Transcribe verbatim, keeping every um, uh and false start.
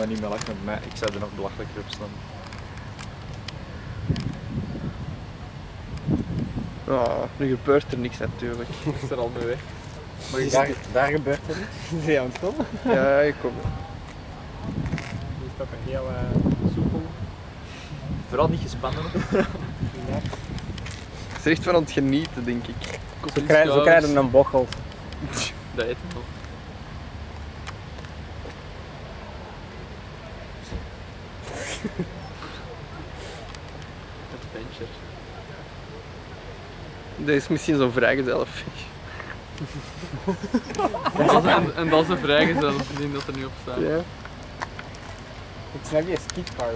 maar niet meer lachen met mij. Ik zou er nog belachelijker op staan. Oh, nu gebeurt er niks natuurlijk. Ik is er al mee weg. Maar daar, daar gebeurt er niets. Zie je aan het komen? Ja, ik kom. Die is toch een heel uh, soepel. Vooral niet gespannen. Ja. Ze is echt van aan het genieten, denk ik. Zo krijgen, zo krijgen we een bochel. Dat eten nog. Adventure. Dit is misschien zo'n vrijgezellenfish. en, en dat is een vrijgezel, die dat er nu op staat. Ja. Het is net die skitcar.